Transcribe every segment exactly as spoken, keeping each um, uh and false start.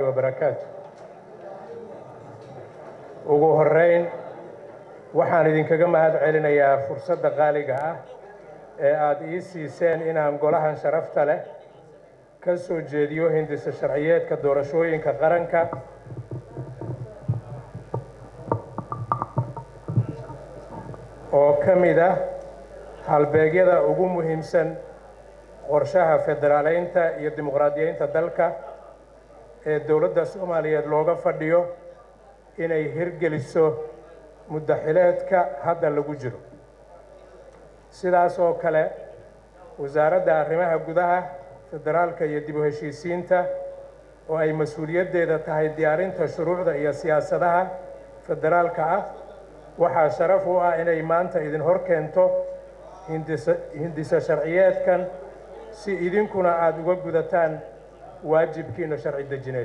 وبركاته ugu horeyn waxaan idinkaga mahad celinayaa fursadda qaaliga ah ee aad ii siiseen inaan golahan sharafta leh ka soo jeediyo hindisa sharciyeedka doorashooyinka qaranka oo ka mid ah halbeegyada ugu muhiimsan qorshaha federaaleynta iyo dimuqraadiyeynta dalka ee dowladda Soomaaliyeed looga fadhiyo inay hirgeliso muddaxileedka hadda lagu jiro. sidaas oo kale wasaaradda arrimaha gudaha federaalka iyo dib u heshiisiinta oo ay mas'uuliyaddeeda tahay diyaarinta shuruucda iyo siyaasadaha federaalka ah waxaa sharaf u ah inay maanta idin hor keento hindisa hindisa sharciyeedkan si idinkuna aad uga gudataan waajibkiina sharci dejineed.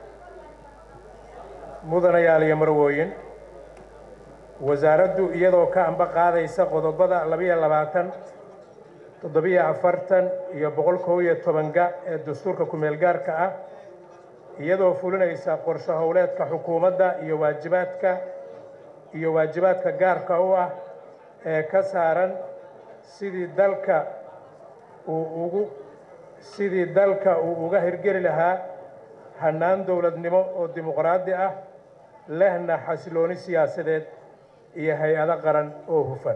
mudanayaal iyo marwooyin wasaaraddu iyadoo ka amba qaadaysa qodobada laba iyo labaatan toddoba iyo afartan iyo boqol kow iyo toban-ga ee dastuurka ku meel gaarka ah iyadoo fulinaysa qorshe howleedka xukuumadda iyo waajibaadka iyo waajibaadka gaarka u ah ee ka saaran sidii dalka uu ugu sidii dalka uu uga hirgeli lahaa hannaan dowladnimo oo dimuqraadi ah lehna xasilooni siyaasadeed iyo hay-ado qaran oo hufan.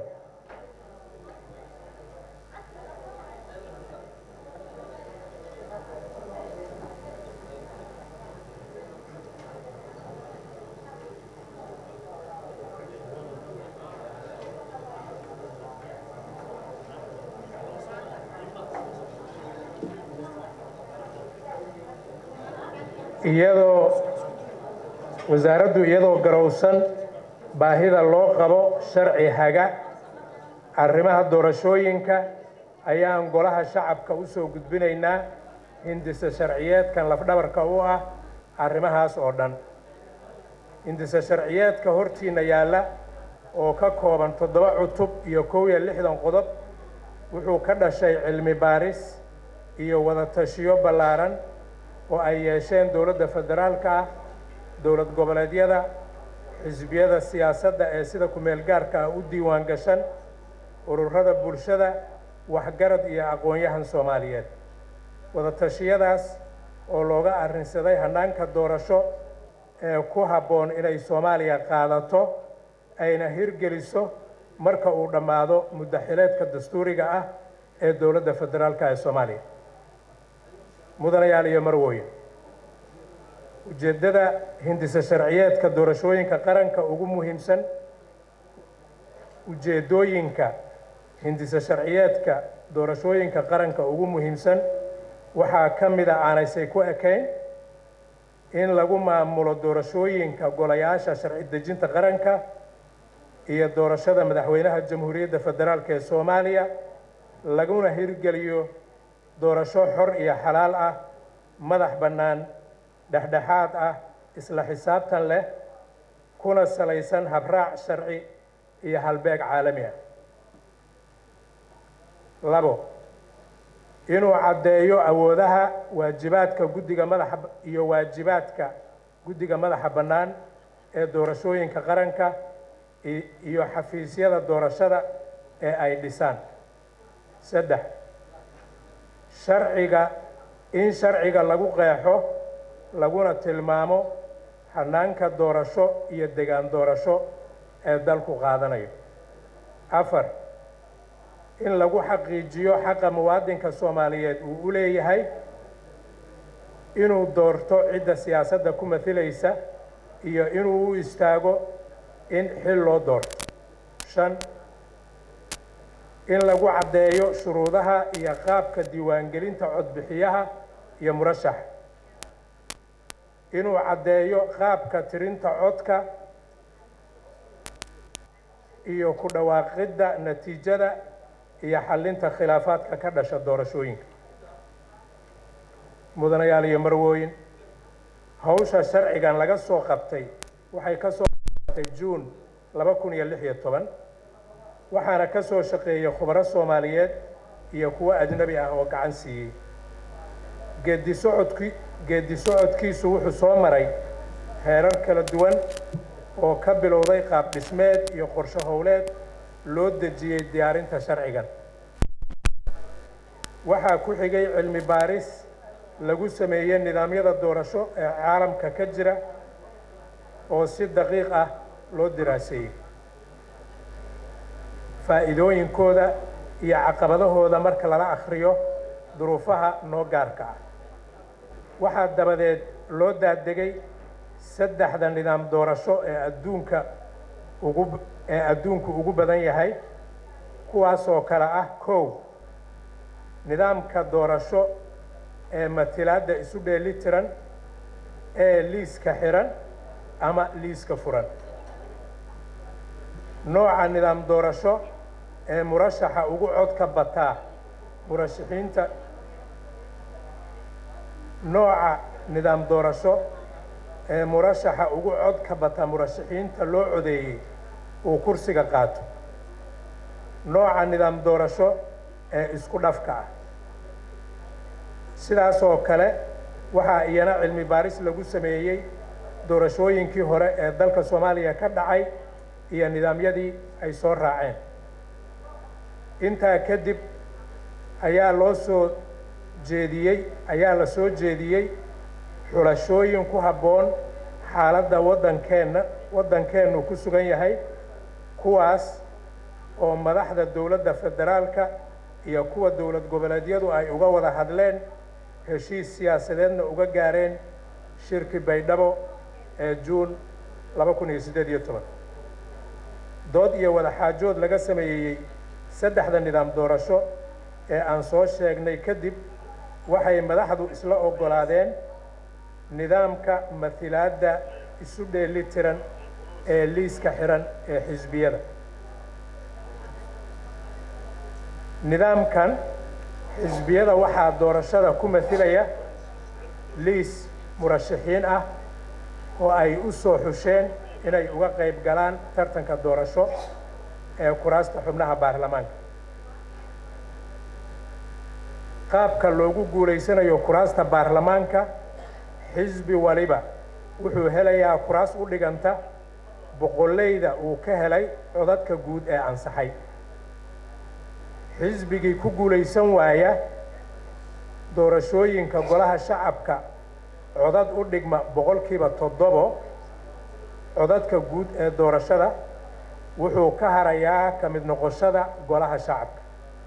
iyadoo wasaaraddu iyadoo garowsan baahida loo qabo sharci haga arrimaha doorashooyinka ayaan golaha shacabka u soo gudbinaynaa hindisa sharciyeedkan lafdhabarka u ah arrimahaas oo dhan. hindisa sharciyeedka hortiina yaalla oo ka kooban toddoba cutub iyo kow iyo lixdan qodob wuxuu ka dhashay cilmi baaris iyo wada tashiyo ballaaran oo ay yeesheen dowladda federaalka ah dowlad goboleedyada xisbiyada siyaasadda ee sida ku meel gaarka ah u diiwaan gashan ururada bulshada waxgarad iyo aqoon-yahan Soomaaliyeed. wada tashiyadaas oo looga arrinsaday hannaanka doorasho ee ku habboon inay Soomaaliya qaadato ayna hirgeliso marka uu dhammaado muddaxileedka dastuuriga ah ee dowladda federaalka ee Soomaaliya. mudanayaal iyo marwooyin ujeeddada hindisa sharciyeedka doorashooyinka qaranka ugu muhiimsan ujeeddooyinka hindisa sharciyeedka doorashooyinka qaranka ugu muhiimsan waxaa ka mid ah aanaysay ku ekayn in lagu maamulo doorashooyinka golayaasha sharci dejinta qaranka iyo doorashada madaxweynaha jamhuuriyadda federaalka ee Soomaaliya laguna hirgeliyo doorasho xor iyo xalaal ah madax bannaan dhexdhexaad ah isla xisaabtan leh kuna salaysan habraac sharci iyo halbeeg caalami ah. labo inuu caddeeyo awoodaha waajibaadka guddiga madaxa iyo waajibaadka guddiga madaxa bannaan ee doorashooyinka qaranka iyo xafiisyada doorashada ee ay dhisaan. saddex sharciga in sharciga lagu qeexo laguna tilmaamo hannaanka doorasho iyo degaan doorasho ee dalku qaadanayo. afar in lagu xaqiijiyo xaqa muwaadinka Soomaaliyeed uu u leeyahay inuu doorto cidda siyaasadda ku mathilaysa iyo inuu u istaago in xil loo doorto. shan in lagu caddeeyo shuruudaha iyo qaabka diiwaangelinta codbixiyaha iyo murashax. inuu caddeeyo qaabka tirinta codka iyo ku dhawaaqidda natiijada iyo xallinta khilaafaadka ka dhasha doorashooyinka. mudanayaal iyo marwooyin hawsha sharcigan laga soo qabtay waxay ka soo qabtay Juun laba kun iyo lix iyo toban waxaana ka soo shaqeeyay khubaro Soomaaliyeed iyo kuwa ajnabi ah oo gacan siiyay. geedi socodkii geedi socodkiisu wuxuu soo maray heerar kala duwan oo ka bilowday qaab dhismeed iyo qorshe howleed loo dejiyey diyaarinta sharcigan. waxaa ku xigay cilmi baaris lagu sameeyey nidaamyada doorasho ee caalamka ka jira oo si daqiiq ah loo diraaseeyey faa'iidooyinkooda iyo caqabadahooda marka lala akhriyo duruufaha noo gaarka ah. waxaa dabadeed loo daadegay saddexda nidaam doorasho ee adduunka ugu ee adduunku ugu badan yahay, kuwaasoo kale ah kow nidaamka doorasho ee matalaadda isu dheelitiran ee liiska xiran ama liiska furan. nooca nidaam doorasho ee murashaxa ugu codka bataa murashaxiinta nooca nidaam doorasho ee murashaxa ugu codka bata murashaxiinta loo codeeyey uu kursiga qaato. nooca nidaam doorasho ee isku dhafka ah. sidaas oo kale waxaa iyana cilmi baaris lagu sameeyey doorashooyinkii hore ee dalka Soomaaliya ka dhacay iyo nidaamyadii ay soo raaceen. intaa kadib ayaa loo soo jeediyey ayaa la soo jeediyey xulashooyin ku habboon xaaladda waddankeenna waddankeennu ku sugan yahay, kuwaas oo madaxda dowladda federaalka iyo kuwa dowlad goboleedyadu ay uga wada hadleen, heshiis siyaasadeedna uga gaareen shirki Baydhabo ee Juun laba kun iyo siddeed iyo toban. dood iyo wada xaajood laga sameeyey saddexda nidaam doorasho ee aan soo sheegnay kadib, waxay madaxdu isla oggolaadeen nidaamka matalaadda isu dheelitiran ee liiska xiran ee xisbiyada. nidaamkan xisbiyada waxaa doorashada ku matalaya liis murashaxiin ah oo ay u soo xusheen inay uga qayb galaan tartanka doorasho ee kuraasta xubnaha baarlamaanka. qaabka loogu guulaysanayo kuraasta baarlamaanka, xisbi waliba wuxuu helayaa kuraas u dhiganta boqoleyda uu ka helay codadka guud ee ansaxay. xisbigii ku guulaysan waaya doorashooyinka golaha shacabka codad u dhigma boqolkiiba toddobo codadka guud ee doorashada wuxuu ka harayaa ka mid noqoshada golaha shacabka.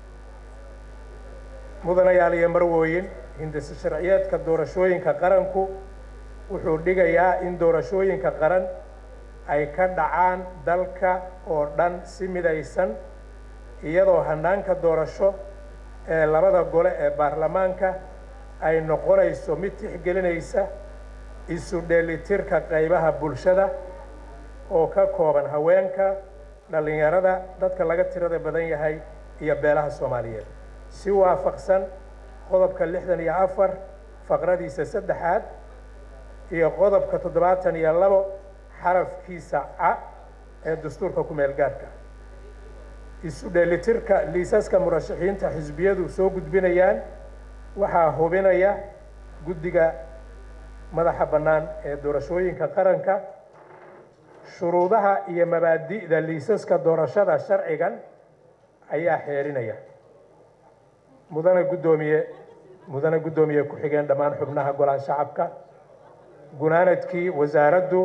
mudanayaal iyo marwooyin, hindise sharciyeedka doorashooyinka qaranku wuxuu dhigayaa in doorashooyinka qaran ay ka dhacaan dalka oo dhan si midaysan, iyadoo hannaanka doorasho ee labada gole ee baarlamaanka ay noqonayso mid tixgelinaysa isu dheelitirka qaybaha bulshada oo ka kooban haweenka, dhalinyarada, dadka laga tirada badan yahay iyo beelaha Soomaaliyeed, si waafaqsan qodobka lixdan iyo afar faqradiisa saddexaad iyo qodobka toddobaatan iyo labo xarafkiisa ca ee dastuurka ku meel gaarka. isu dheelitirka liisaska murashaxiinta xisbiyadu soo gudbinayaan waxaa hubinaya guddiga madaxa bannaan ee doorashooyinka qaranka. shuruudaha iyo mabaadi'da liisaska doorashada sharcigan ayaa xeerinaya. mudane guddoomiye mudane guddoomiye ku xigeen dhammaan xubnaha golaha shacabka, gunaanadkii wasaaraddu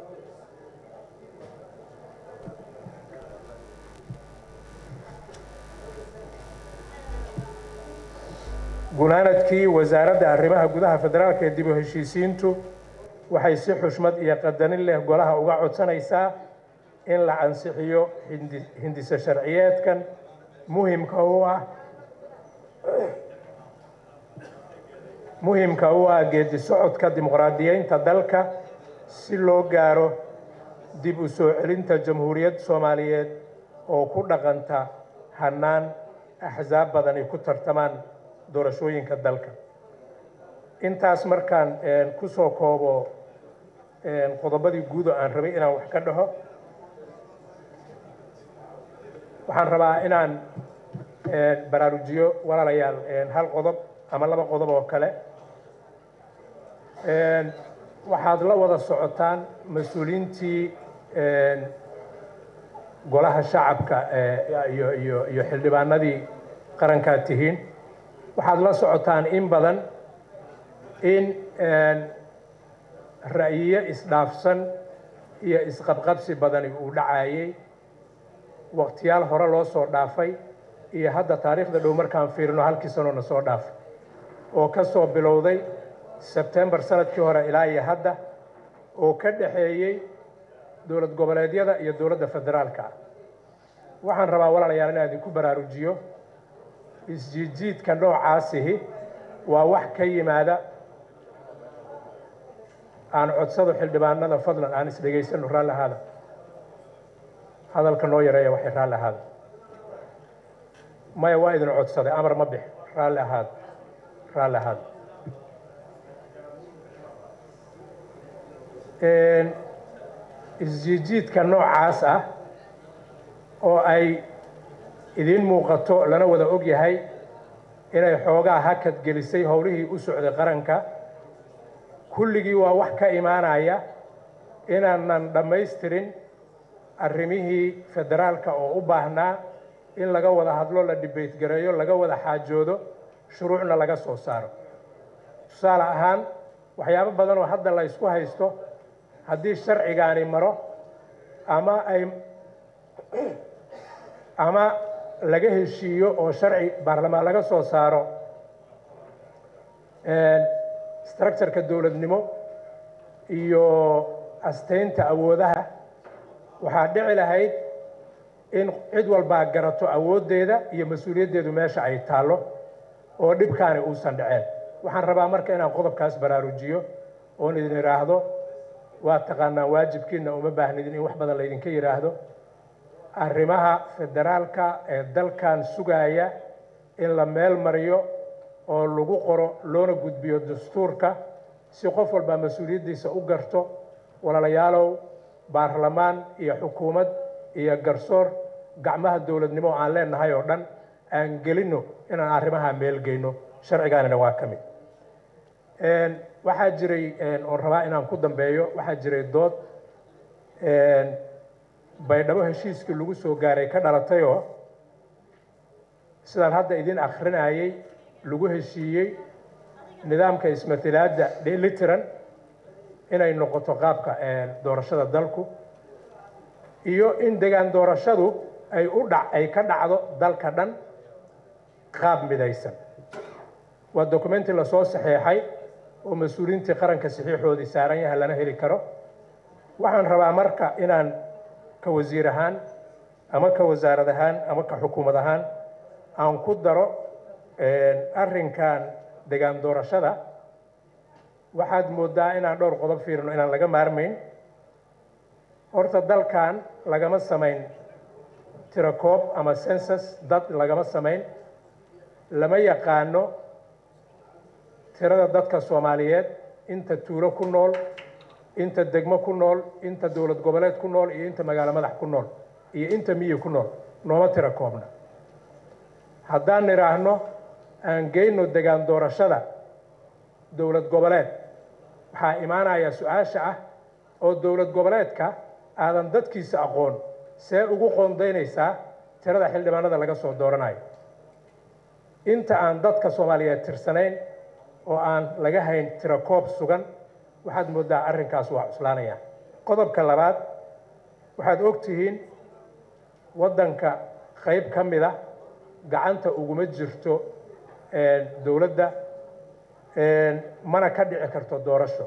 gunaanadkii wasaaradda arrimaha gudaha federaalka ee dib u heshiisiintu waxay si xushmad iyo qadarin leh golaha uga codsanaysaa in la ansixiyo hindise sharciyeedkan muhiimka u ah muhiimka u ah geedi socodka dimuqraadiyeynta dalka si loo gaaro dib u soo celinta jamhuuriyadda Soomaaliyeed oo ku dhaqanta hannaan axsaab badan ay ku tartamaan doorashooyinka dalka. intaas markaan ku soo koobo qodobadii guud oo aan rabay inaan wax ka dhaho, waxaan rabaa inaan baraarujiyo walaalayaal hal qodob ama laba qodob oo kale. waxaad la wada socotaan mas-uuliyiintii golaha shacabka iyo iyo iyo xildhibaanadii qarankaad tihiin waxaad la socotaan in badan in ra'yiyo isdhaafsan iyo isqabqabsi badani uu dhacayay waqtiyaal hore loo soo dhaafay iyo hadda taariikhda dhow markaan fiirino halkii sano na soo dhaafay oo ka soo bilowday sebtembar sanadkii hore ilaa iyo hadda oo ka dhaxeeyey dowlad goboleedyada iyo dowladda federaalka ah waxaan rabaa walaalayaal inaan idinku baraarujiyo isjiidjiidka noocaasihi waa wax ka yimaada aan codsado xildhibaanada fadlan aan isdhegaysano raalli ahaada hadalka noo yareeya waxay raalli ahaada maya waa idin codsaday amar ma bix raalli ahaada raalli ahaada isjiidjiidka noocaas ah oo ay idiin muuqato lana wada og yahay inay xoogaa hakad gelisay howlihii u socday qaranka kulligii waa wax ka imaanaya inaanan dhammaystirin arrimihii federaalka oo u baahnaa in laga wada hadlo la debate gareeyo laga wada xaajoodo shuruucna laga soo saaro tusaale ahaan waxyaabo badan oo hadda la isku haysto haddii sharcigaani maro ama ay ama laga heshiiyo oo sharci baarlamaan laga soo saaro structureka dowladnimo iyo astaynta awoodaha waxaa dhici lahayd in cid walbaa garato awooddeeda iyo mas-uuliyaddeedu meesha ay taallo oo dhibkaani uusan dhaceen waxaan rabaa marka inaan qodobkaas baraarujiyo oon idin idhaahdo waa taqaanaa waajibkiina uma baahnidin in wax badan laydinka yidhaahdo arrimaha federaalka ee dalkan sugaya in la meel mariyo oo lagu qoro loona gudbiyo dastuurka si qof walbaa mas-uuliyaddiisa u garto walaalayaalow baarlamaan iyo xukuumad iyo garsoor gacmaha dowladnimo aan leenahay oo dhan aan gelinno inaan arrimaha meel geyno sharcigaanina waa ka mid waxaa jiray oon rabaa inaan ku dambeeyo waxaa jiray dood baydhabo heshiiskii lagu soo gaaray ka dhalatayoo sidaan hadda idin akhrinayay lagu heshiiyey nidaamka ismatilaadda dheelitiran inay noqoto qaabka doorashada dalku iyo in degaan doorashadu ay u dhac ay ka dhacdo dalka dhan qaab midaysan waa documenti lasoo saxeexay oo mas-uuliyiintii qaranka saxiixoodii saaran yahay lana heli karo waxaan rabaa marka inaan ka wasiir ahaan ama ka wasaarad ahaan ama ka xukuumad ahaan aan ku daro arrinkan degaan doorashada waxaad moodaa inaan dhowr qodob fiirino inaan laga maarmayn horta dalkan lagama samayn tirakoob ama census dad lagama samayn lama yaqaano tirada dadka soomaaliyeed inta tuulo ku nool inta degmo ku nool inta dowlad goboleed ku nool iyo inta magaalo madax ku nool iyo inta miyi ku nool nooma tira koobna haddaan nidhaahno aan geyno degaan doorashada dowlad goboleed waxaa imaanaya su-aasha ah oo dowlad goboleedka aadan dadkiisa aqoon see ugu qoondaynaysaa tirada xildhibaanada laga soo dooranayo inta aan dadka soomaaliyeed tirsanayn oo aan laga hayn tiro koob sugan waxaad moodaa arrinkaas waa cuslaanaya qodobka labaad waxaad og tihiin waddanka qayb ka mid ah gacanta uguma jirto dowladda mana ka dhici karto doorasho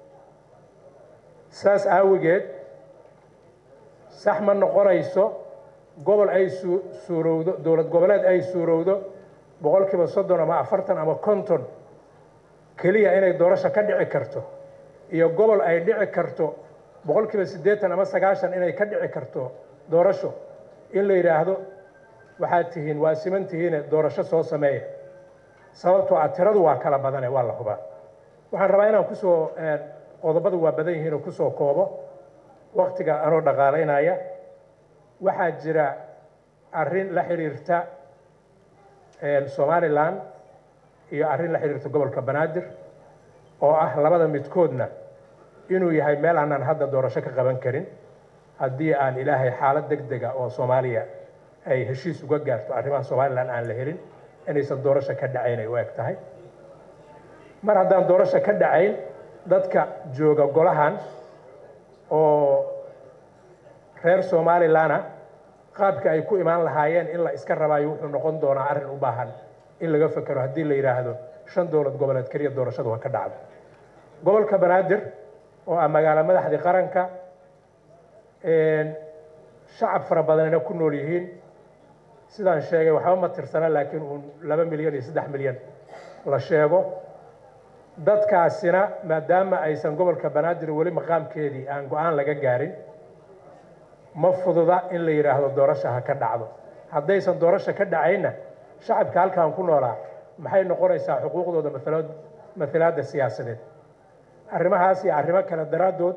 saas aawigeed sax ma noqonayso gobol ay suurowdo dowlad goboleed ay suurowdo boqolkiiba soddon ama afartan ama konton keliya inay doorasho ka dhici karto iyo gobol ay dhici karto boqolkiiba siddeetan ama sagaashan inay ka dhici karto doorasho in la yidhaahdo waxaad tihiin waa siman tihiine doorasho soo sameeya sababtoo ah tiradu waa kala badane waa la hubaa waxaan rabaa inaan kusoo qodobadu waa badan yihiin oo kusoo koobo waktiga anoo dhaqaalaynaya waxaa jira arrin la xiriirta somalilan iyo arrin la xiriirta gobolka banaadir oo ah labada midkoodna inuu yahay meel aanan hadda doorasho ka qaban karin haddii aan ilaahay xaalad degdega oo Soomaaliya ay heshiis uga gaarto arrimaha Soomaaliland aan la helin inaysan doorasho ka dhacayn ay u eg tahay mar haddaan doorasho ka dhacayn dadka jooga golahan oo reer Somaliland qaabka ay ku imaan lahaayeen in la iska rabaayo wuxuu noqon doonaa arrin u baahan in laga fakaro haddii la yiraahdo shan dowlad goboleed kaliya doorashadu ka dhacdo gobolka Banaadir oo ah magaalo madaxda qaranka een shacab fara badan ku nool yihiin sidaan sheegay waxba ma tirsana laakiin uu laba milyan iyo saddex milyan la sheego dadkaasina maadaama aysan gobolka Banaadir wali maqaamkeedii aan go'aan laga gaarin ma fududa in la yiraahdo doorasho ha ka dhacdo haddaysan doorasho ka dhacayna shacabka halkaan ku noolaa maxay noqonaysaa xuquuqdooda matalaad matalaadda siyaasadeed arrimahaas iyo arrimo kale daraadood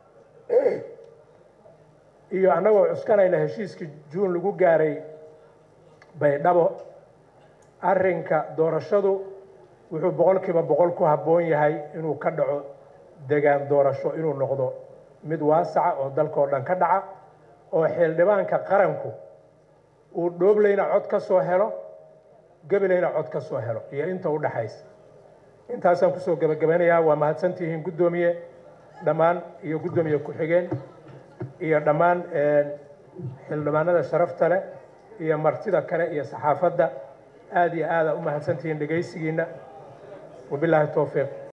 iyo anagoo cuskanayna heshiiskii Juun lagu gaaray Baydhabo arrinka doorashadu wuxuu boqolkiiba boqol ku habboon yahay inuu ka dhaco deegaan doorasho inuu noqdo mid waasaca oo dalka oo dhan ka dhaca oo xildhibaanka qaranku uu dhooblayna cod ka soo helo gabilayna cod ka soo helo iyo inta u dhaxaysa intaasaan ku soo gabagabanayaa waa mahadsantihiin guddoomiye dhammaan iyo guddoomiye ku xigeen iyo dhammaan xildhibaanada sharafta leh iyo martida kale iyo saxaafadda aad iyo aad u mahadsantihiin dhageysigiina wabillahi tawfiiq